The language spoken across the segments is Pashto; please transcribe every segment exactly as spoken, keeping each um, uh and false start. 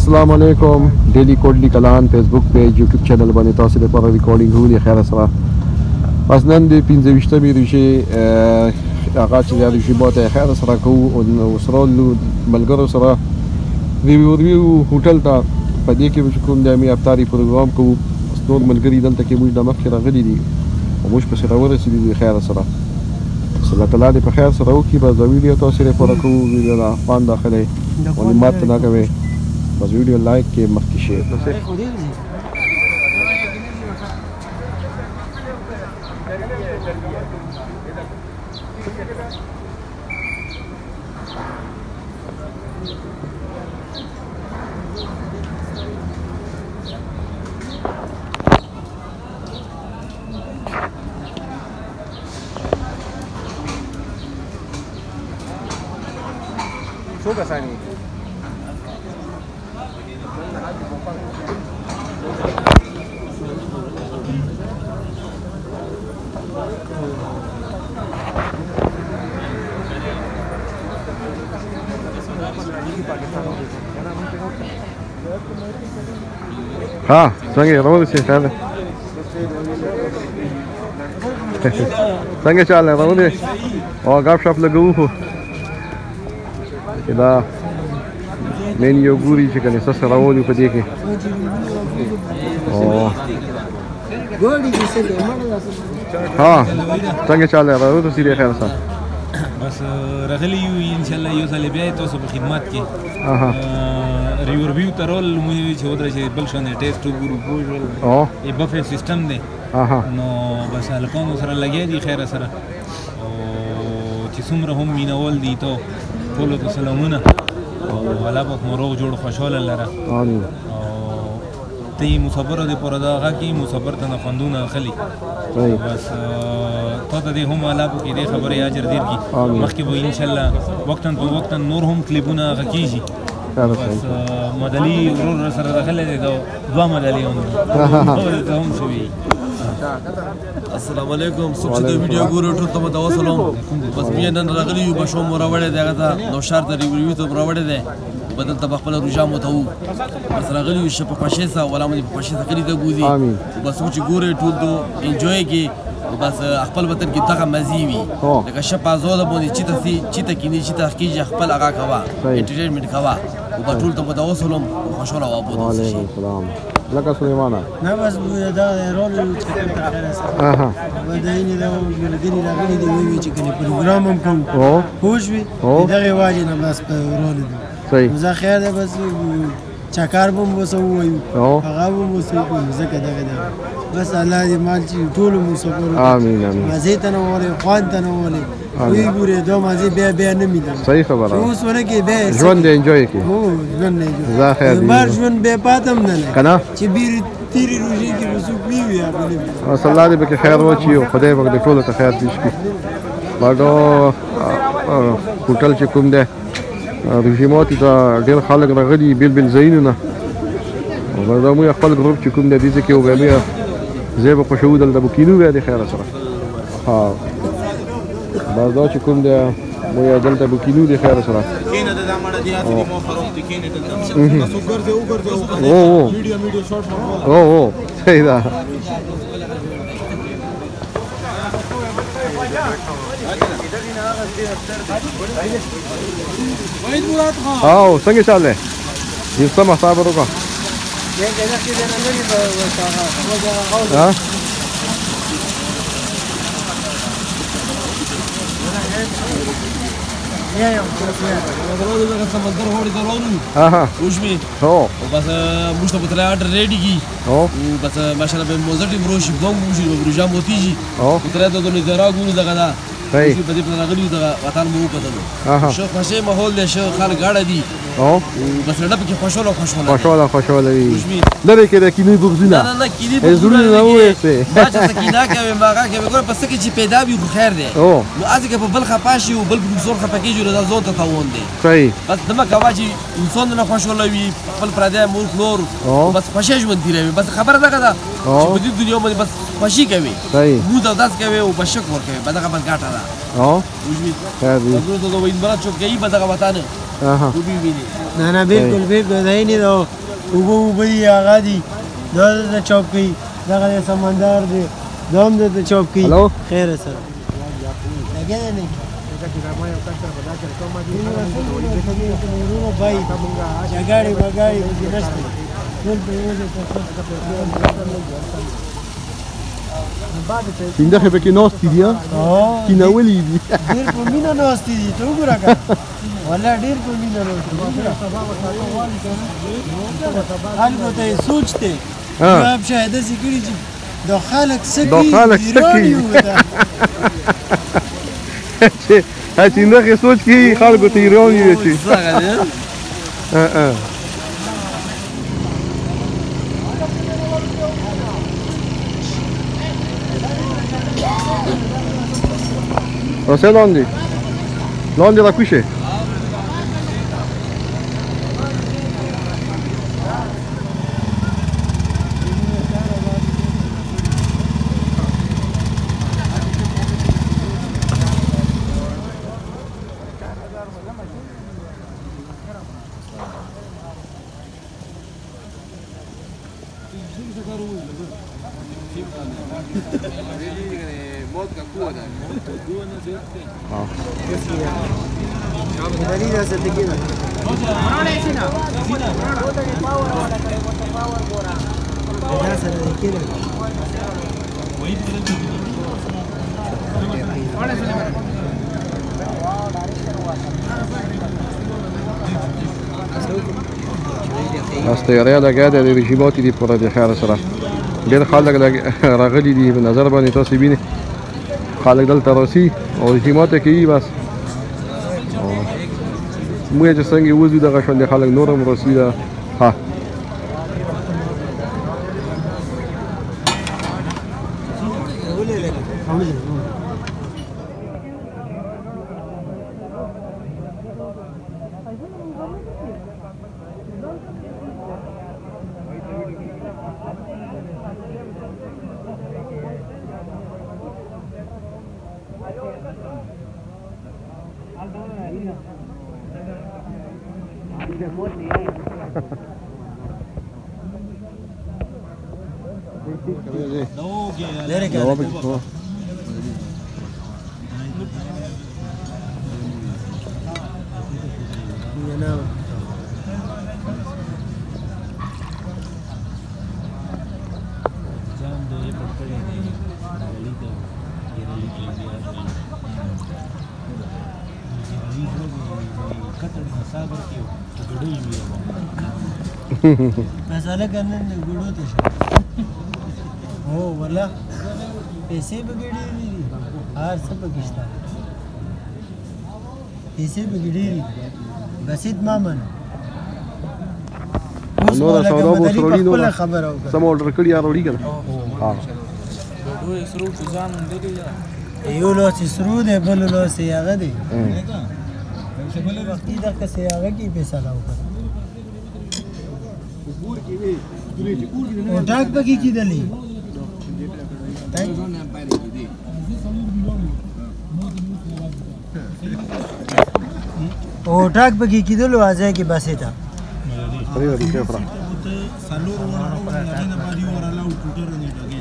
السلام علیکم ډیلی کوډلی کلان فیسبوک پیج یوټیوب چینل باندې تاسو لپاره ریکارډینګ هولي خیر سره پس نن د پنځه ویشتمې روژې هغه چې د روژې ماته خیر سره کوو او سره ملګرو سره ریویو ریویو هوټل ته په دې کې چې کوم د امي افطاري پروګرام کوو نور ملګري دلته کې موږ د مخکې راغلي دي او موږ پسې راورسېدي دي خیر سره الله تعالی دې په خیر سره وکړي بس د ویډیو تاسو لپاره کوو ویډیو نه خوند اخلئ معلومات نه کوئ بس ویډیو لایک کې مخکې شیر څو کسان یې ها څنګه راوړل شي خاله څنګه چاله راوړل او غاب شاپ لګو خو دا مینیو ګوري چې کنه څه راوړل په دې کې او ها څنګه چاله راوړل سي خیر سره بس راغلی یو ان شاء الله یو ځل بیا تاسو په خدمت کې اها ریویو ترول مو چې ودرې چې بل شان ټیسټ وګورو ګورل او ای بفه سیستم دی اها نو بس الکون سره لګی دی خیر سره او چې څومره هم مینول دي ته ټول ته سلامونه او الله په مروغ جوړ خوشاله لره امين او تی مصبر دې پر دا غا کې مصبر ته نه خوندونه خلی بس ته دې هم الله په دې خبرې اجر دې کی مخکې به ان شاء الله وقتاً په وقتاً نور هم کلیپونه غکیږي بس مدلي ورور سره داخله دي دوه مدلي هم شوي السلام علیکم څوک چې د ویډیو ګورو ټول ته متوسلم بس بیا نن راغلی یو بشو مو راوړی دی هغه ته نو شار ته ریویو ته راوړی دی بدل ته خپل روجا مو ته وو بس راغلی یو شپ په پښې سره ولا مې په پښې سره کړی ته ګوزي بس چې ګورې ټول دو انجوای کې بس خپل وطن کې دغه مزي وي لکه شپ ازاده باندې چې ته سي چې ته کینی چې ته کیږي خپل هغه کوا انټرټینمنت کوا او ټول ته متوسلم خوشاله وابود وعلیکم السلام لکه سلیمانه نه بس دا رول چې کوم خیر سره اها وداینه دا ګلګری راغلي دی وی چې کنه پروګرام هم کوم او خوش وي دغه واجب نه بس رول دی صحیح زه خیر ده بس چکار بم وسو وایو هغه بم وسو زکه دغه ده بس الله دې مال چې ټول مسافر امين امين مزه ته نه وله خوان ته نه وله وی ګوره دا مزه بیا بیا نه میده صحیح خبره اوس ونه کې بیا ژوند انجوای کی هو ژوند انجوای زه خیر دې مار ژوند به پاتم نه کنه چې بیر تیری روزي کې وسو پیوي او صلی الله دې به خیر وچی او خدای به ټول ته خیر دې شي باډو هوټل چې کوم ده رژیمات ته ډېر خلک راغلي بیل بیل ځایونه او دا مو خپل ګروپ چې کوم د دې کې وګورئ زه به خوشو دل د بوکینو غا دي خیر سره ها دا چې کوم د مو یا دلته بوکینو دي خیر سره کینه د دمړه دی اته مو خراب دي کینه دلته تاسو ګرځي او ګرځي او ویډیو ویډیو شارټ او او صحیح ده او څنګه چاله یو سم صبر وکړه ها یا یا دا سمندر هوري درونو اها وشمي هو بس مش ته بتلاقي اورډر ریډي کی هو بس ماشاءالله به موزټي بروشي دوم وشي بروجا موتيجي هو تر ته د زرا ګورو دغه دا صحیح په دې په راغلی دغه وطن مو کتلو شو خوشي ماحول له شو خلک غاړه دي او بس رډه پکې خوشاله خوشاله خوشاله خوشاله وي لره کې د کینې بغزونه نه نه کینې بغزونه نه وېسه ما چې سکینه کوي ماګه کوي ګور پس کې چې پیدا وي خو خیر دی او نو اځه کې په بل خپاشي او بل بزور خپکې جوړه د زون ته تاون دی صحیح بس دمه کواجی انسان نه خوشاله وي خپل پردې ملک نور بس خوشي ژوند دی بس خبره ده چې په دې دنیا باندې بس خوشي کوي صحیح مو دا داس کوي او بشک ور کوي بدغه بس ګټه را اه وجوی خیر دی زړه ته وین برات شو کوي په دغه وطن اها وبي ویني نه نه بالکل بالکل دا نه دا وګو وبي هغه دي دا د چوکۍ دغه سمندر دی دا هم د چوکۍ هلو خیر سره لګیا نه بای جګړې بګړې دې نشته ټول په یوه ځای څنګه خو پکې نوستې دي ها کینولې دي ډېر په مینه نوستې دي ته وګوره که والله ډېر په مینه نوستې خلکو ته یې سوچ دی جواب شاید داسې کړي چې دا خلک څه کوي ایران یو ده چې څنګه سوچ کوي خلکو ته ایران یو چې O sei Londi? Londi da qui c'è? استیاریا لګیا دی د رژیماتي دي پوره د خیر سره ډېر خلک راغلي دي په نظر باندې تاسو وینئ خلک دلته راسي او رژیمات یې کوي بس موږ چې څنګه وځو دغه شان خلک نور هم راسي ده ها مساله کنه نه ګړو ته شو هو ولا پیسې بګړې دي هر څه پکښتا پیسې بګړې بسید مامن نو دا سودا بو سرولي نو خبره وکړه سم اورډر کړی یا وروړي کنه ها دوی سرو ځان دی یو لو چې سرو دی بل لو چې هغه دی بل وخت دا که چې هغه کې پیسې لاو کړ او ټاک پکې کېدلې او ټاک پکې کېدلو ازای کې بسې تا پرې ورته فرا سالور ورو باندې نه باندې وراله او ټوټر نه لګي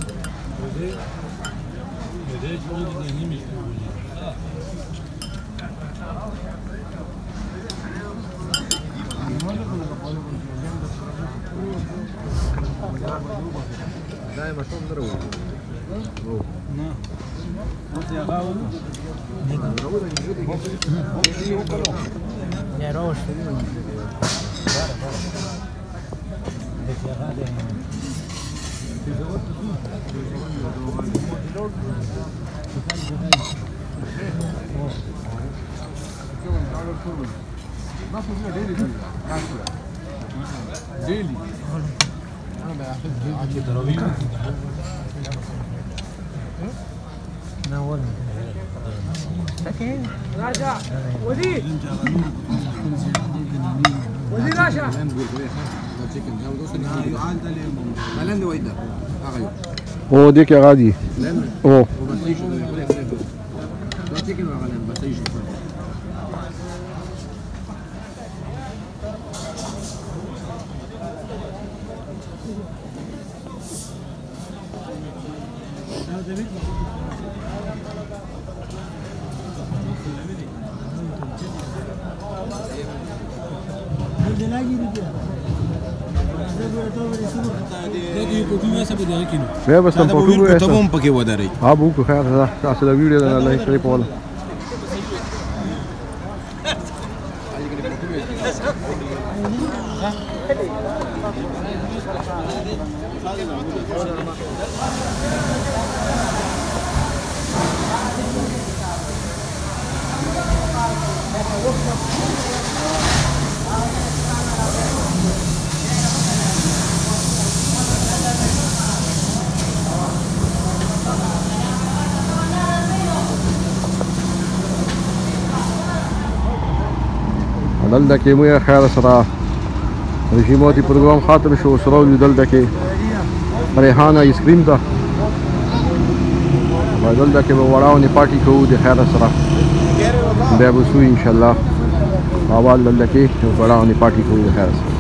دائما شلون نروح نه اوس یې هغه نه روش ديلي انا بحب ديلي تراويح ناول سكين راجع ودي ودي راجع هو ديك يا غادي اوه بیا بس تم فوټو به ته هم پکې ودرې ها بو کو خیر دا تاسو دا ویډیو نه لایک کړئ په ولا دلته کې مو خیر سره رژیماتي پروګرام خاطر شو سره دلته کې ریحانه آیس کریم ده دلته کې به وړاونې پارټي کوو د خیر سره بیا به سو ان شاء الله اول دلته کې وړاونې پارټي کوو د خیر سره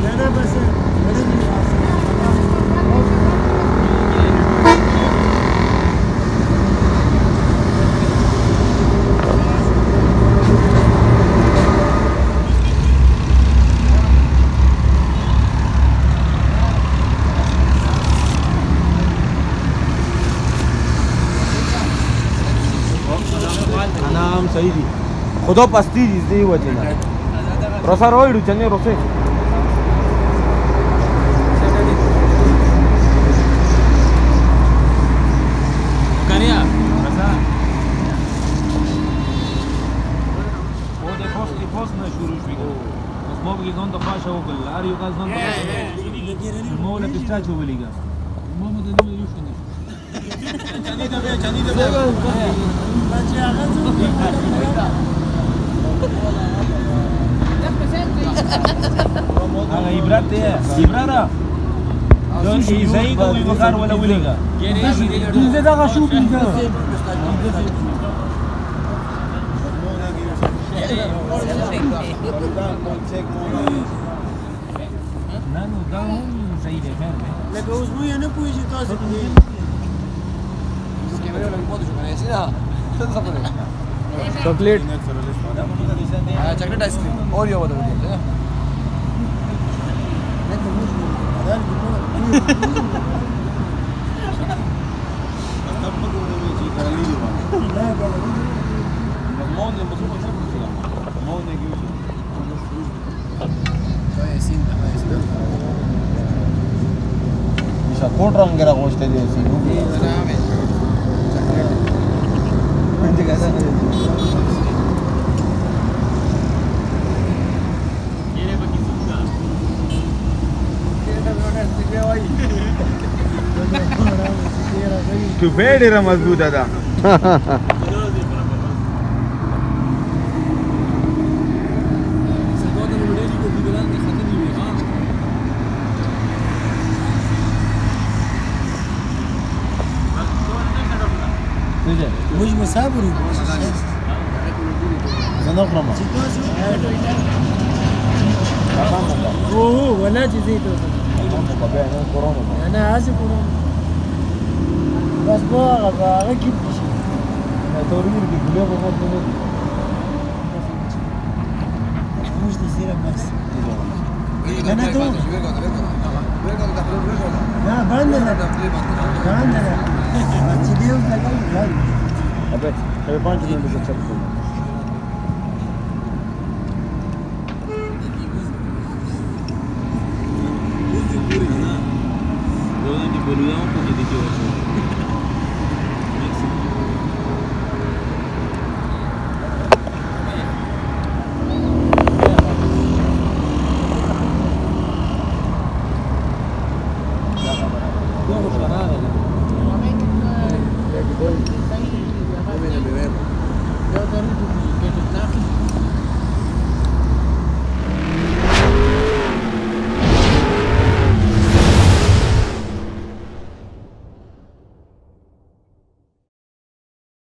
خدا پستی دیزده و جنه راسا روی رو جنه راسه کریا راسا او ده پاس ای پاس نشوروش بیگو از ما بگی زن دفاعش او بل هر یو قاز زن دفاعش ما ولا پستاچ او بلیگا ما مدنی یوش کنی چنی دبه چنی دبه بچه آقا هغه عبرت دی عبرت دا ایزای کوي بخار ولا ولېګا دې دغه شو پیدا نه نو دا هم صحیح دی خیر دی لکه اوس مو یې نه پوهېږي تاسو چاکلیټ چاکلیټ آیسکریم اور یو ودا ودا کوټ رنگ راغوسته دي سي تو ډېره مضبوطه ده موږ مسافر یو زه نه خورم اوه ولا جزيت انا اسف بس بقى بقى اكيد تورير دي كلها بقى مش تصير بس انا تو لا بندنا بندنا بس دي ولا لا ابد هي بانج من بس